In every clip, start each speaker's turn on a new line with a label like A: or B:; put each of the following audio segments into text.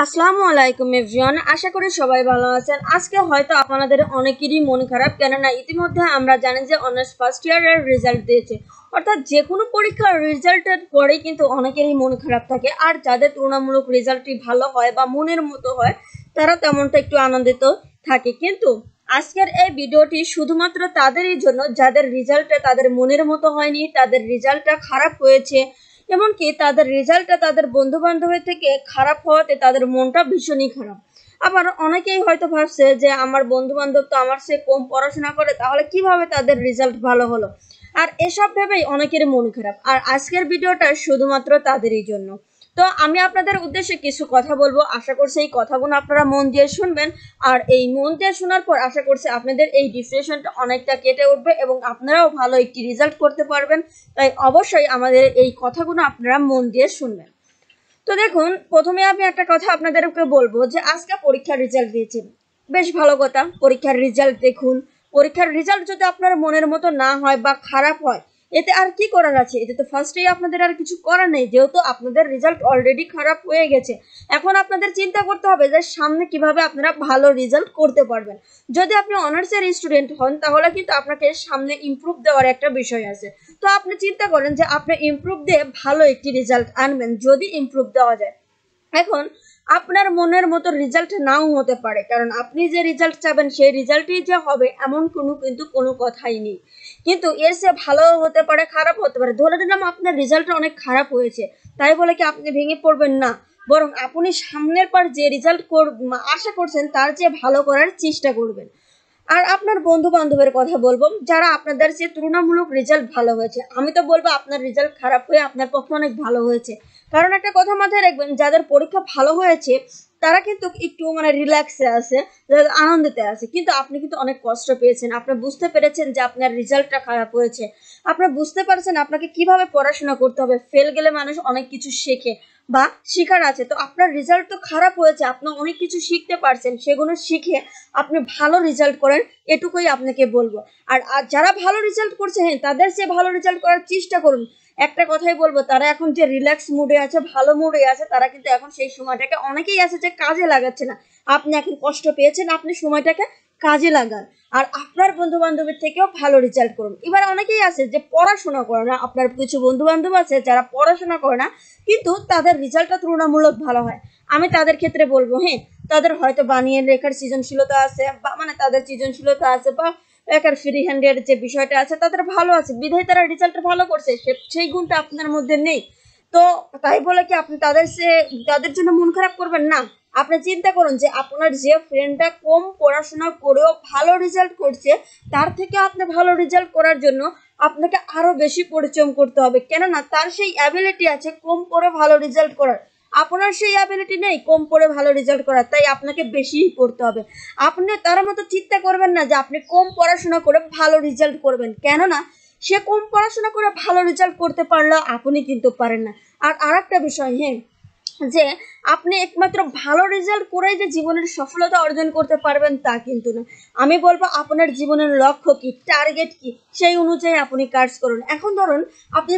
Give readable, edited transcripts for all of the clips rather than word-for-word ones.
A: আসসালামু আলাইকুম এভরিওয়ান, আশা করি সবাই ভালো আছেন। আজকে হয়তো আপনাদের অনেকেরই মন খারাপ, কেননা ইতিমধ্যে আমরা জানি যে অনার্স ফার্স্ট ইয়ারের রেজাল্ট দিয়েছে। অর্থাৎ যে কোনো পরীক্ষার রেজাল্টের পরেই কিন্তু অনেকেরই মন খারাপ থাকে, আর যাদের তুলনামূলক রেজাল্টটি ভালো হয় বা মনের মতো হয় তারা তেমনটা একটু আনন্দিত থাকে। কিন্তু আজকের এই ভিডিওটি শুধুমাত্র তাদেরই জন্য যাদের রেজাল্টটা তাদের মনের মতো হয়নি, তাদের রেজাল্টটা খারাপ হয়েছে, এমনকি তাদের রেজাল্টটা তাদের বন্ধু বান্ধবের থেকে খারাপ হওয়াতে তাদের মনটা ভীষণই খারাপ। আবার অনেকেই হয়তো ভাবছে যে আমার বন্ধু বান্ধব তো আমার চেয়ে কম পড়াশোনা করে, তাহলে কিভাবে তাদের রেজাল্ট ভালো হলো। আর এসব ভেবেই অনেকের মন খারাপ। আর আজকের ভিডিওটা শুধুমাত্র তাদেরই জন্য। তো আমি আপনাদের উদ্দেশ্যে কিছু কথা বলবো, আশা করছি এই কথাগুলো আপনারা মন দিয়ে শুনবেন। আর এই মন দিয়ে শোনার পর আশা করছি আপনাদের এই ডিপ্রেশনটা অনেকটা কেটে উঠবে এবং আপনারাও ভালো একটি রেজাল্ট করতে পারবেন। তাই অবশ্যই আমাদের এই কথাগুলো আপনারা মন দিয়ে শুনবেন। তো দেখুন, প্রথমে আমি একটা কথা আপনাদেরকে বলবো যে আজকে পরীক্ষার রেজাল্ট দিয়েছেন, বেশ ভালো কথা। পরীক্ষার রেজাল্ট দেখুন, পরীক্ষার রেজাল্ট যদি আপনার মনের মতো না হয় বা খারাপ হয়, এতে আর কি করার আছে? এতে তো ফার্স্টেই আপনাদের আর কিছু করার নেই, যেহেতু আপনাদের রেজাল্ট অলরেডি খারাপ হয়ে গেছে। এখন আপনাদের চিন্তা করতে হবে যে সামনে কিভাবে আপনারা ভালো রেজাল্ট করতে পারবেন। যদি আপনি অনার্সের স্টুডেন্ট হন তাহলে কিন্তু আপনাকে সামনে ইমপ্রুভ দেওয়ার একটা বিষয় আছে। তো আপনি চিন্তা করেন যে আপনি ইমপ্রুভ দিয়ে ভালো একটি রেজাল্ট আনবেন, যদি ইমপ্রুভ দেওয়া যায়। এখন আপনার মনের মতো রেজাল্ট নাও হতে পারে, কারণ আপনি যে রেজাল্ট চাবেন সেই রেজাল্টই যে হবে এমন কোনো কথাই নেই। কিন্তু এর চেয়ে ভালো হতে পারে, খারাপ হতে পারে। ধরে নিলাম আপনার রেজাল্টটা অনেক খারাপ হয়েছে, তাই বলে কি আপনি ভেঙে পড়বেন না, বরং আপনি সামনের পর যে রেজাল্ট আশা করছেন তার চেয়ে ভালো করার চেষ্টা করবেন। আর আপনার বন্ধু বান্ধবের কথা বলবো যারা আপনাদের চেয়ে তুলনামূলক রেজাল্ট ভালো হয়েছে। আমি তো বলবো আপনার রেজাল্ট খারাপ হয়ে আপনার পক্ষে অনেক ভালো হয়েছে, কারণ একটা কথা মাথায় রাখবেন, যাদের পরীক্ষা ভালো হয়েছে তারা কিন্তু একটু রিল্যাক্সে আছে, আনন্দতে আছে। কিন্তু আপনি কিন্তু অনেক কষ্ট পেয়েছেন, আপনি বুঝতে পেরেছেন যে আপনার রেজাল্টটা খারাপ হয়েছে, আপনি বুঝতে পারছেন আপনাকে কিভাবে পড়াশোনা করতে হবে। ফেল গেলে মানুষ অনেক কিছু শেখে বা শিখার আছে। তো আপনার রেজাল্ট তো খারাপ হয়েছে, আপনি অনেক কিছু শিখতে পারছেন, সেগুলো শিখে আপনি ভালো রেজাল্ট করেন, এটুকুই আপনাকে বলবো। আর যারা ভালো রেজাল্ট করছে, হ্যাঁ, তাদের চেয়ে ভালো রেজাল্ট করার চেষ্টা করুন। একটা কথাই বলবো, তারা এখন যে রিল্যাক্স মুডে আছে, ভালো মুডে আছে, তারা কিন্তু এখন সেই সময়টাকে, অনেকেই আছে যে কাজে লাগাচ্ছে না। আপনি এখন কষ্ট পেয়েছেন, আপনি সময়টাকে কাজে লাগান। আর আপনার বন্ধু বান্ধবের থেকেও ভালো রেজাল্ট করুন। এবার অনেকেই আছে যে পড়াশোনা করে না, আপনার কিছু বন্ধু বান্ধব আছে যারা পড়াশোনা করে না কিন্তু তাদের রেজাল্টটা তুলনামূলক ভালো হয়। আমি তাদের ক্ষেত্রে বলবো, হ্যাঁ, তাদের হয়তো বানিয়ে লেখার সৃজনশীলতা আছে, বা তাদের সৃজনশীলতা আছে, বা একার ফ্রি হ্যান্ডের যে বিষয়টা আছে তাদের ভালো আছে, বিধায় তারা রেজাল্টটা ভালো করছে, সেই গুণটা আপনার মধ্যে নেই। তো তাই বলে কি আপনি তাদের জন্য মন খারাপ করবেন না? আপনি চিন্তা করুন যে আপনার যে ফ্রেন্ডটা কম পড়াশোনা করেও ভালো রেজাল্ট করছে, তার থেকে আপনি ভালো রেজাল্ট করার জন্য আপনাকে আরো বেশি পরিশ্রম করতে হবে, কেননা তার সেই অ্যাবিলিটি আছে কম পড়ে ভালো রেজাল্ট করার। আপনার সেই অ্যাবিলিটি নেই কম পড়ে ভালো রেজাল্ট করার, তাই আপনাকে বেশিই পড়তে হবে। আপনি তার মতো চিন্তা করবেন না যে আপনি কম পড়াশোনা করে ভালো রেজাল্ট করবেন, কেননা সে কম পড়াশোনা করে ভালো রেজাল্ট করতে পারলেও আপনি কিন্তু পারেন না। আর আরেকটা বিষয়, হ্যাঁ, যে আপনি একমাত্র ভালো রেজাল্ট করেই যে জীবনের সফলতা অর্জন করতে পারবেন তা কিন্তু না। আমি বলবো আপনার জীবনের লক্ষ্য কি, টার্গেট কি, সেই অনুযায়ী আপনি কাজ করুন। এখন ধরুন আপনি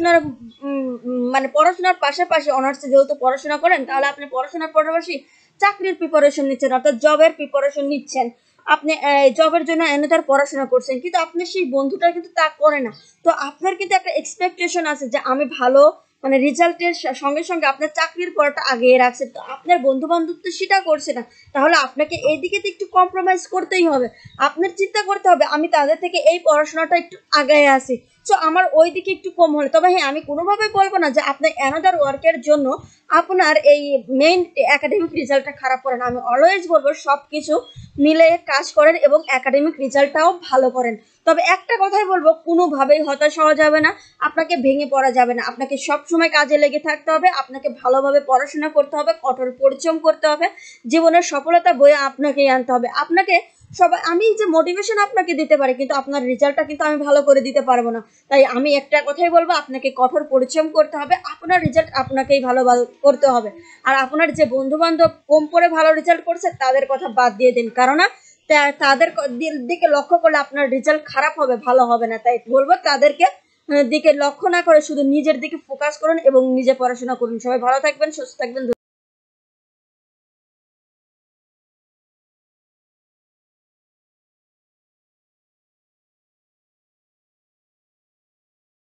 A: পড়াশোনার পাশাপাশি অনার্সে যেহেতু পড়াশোনা করেন, তাহলে আপনি পড়াশোনার পাশাপাশি চাকরির প্রিপারেশন নিচ্ছেন, অর্থাৎ জবের প্রিপারেশন নিচ্ছেন। আপনি জবের জন্য এনেতার পড়াশোনা করছেন, কিন্তু আপনার সেই বন্ধুটা কিন্তু তা করে না। তো আপনার কিন্তু একটা এক্সপেকটেশন আছে যে আমি ভালো রেজাল্টের সঙ্গে সঙ্গে আপনার চাকরির পড়াটা আগিয়ে রাখছে, তো আপনার বন্ধু বান্ধব তো সেটা করছে না, তাহলে আপনাকে এই দিকে তো একটু কম্প্রোমাইজ করতেই হবে। আপনার চিন্তা করতে হবে আমি তাদের থেকে এই পড়াশোনাটা একটু আগায় আসি, সো আমার ওই দিকে একটু কম হলে। তবে হ্যাঁ, আমি কোনোভাবেই বলবো না যে আপনি অ্যানাদার ওয়ার্কের জন্য আপনার এই মেইন একাডেমিক রেজাল্টটা খারাপ করেন। আমি অলওয়েজ বলবো সব কিছু মিলে কাজ করেন এবং একাডেমিক রেজাল্টটাও ভালো করেন। তবে একটা কথাই বলবো, কোনোভাবেই হতাশ হওয়া যাবে না, আপনাকে ভেঙে পড়া যাবে না। আপনাকে সবসময় কাজে লেগে থাকতে হবে, আপনাকে ভালোভাবে পড়াশোনা করতে হবে, কঠোর পরিশ্রম করতে হবে, জীবনের সফলতা বয়ে আপনাকেই আনতে হবে। আপনাকে আমি যে মোটিভেশন আপনাকে দিতে পারি, কিন্তু আপনার রেজাল্টটা কিন্তু আমি ভালো করে দিতে পারবো না। তাই আমি একটা কথাই বলবো, আপনাকে কঠোর পরিশ্রম করতে হবে, আপনার রেজাল্ট আপনাকেই ভালো করতে হবে। আর আপনার যে বন্ধু বান্ধব কম করে ভালো রেজাল্ট করছে তাদের কথা বাদ দিয়ে দিন, কারণ তাদের দিকে লক্ষ্য করলে আপনার রেজাল্ট খারাপ হবে, ভালো হবে না। তাই বলবো তাদেরকে দিকে লক্ষ্য না করে শুধু নিজের দিকে ফোকাস করুন এবং নিজে পড়াশোনা করুন। সবাই ভালো থাকবেন, সুস্থ থাকবেন।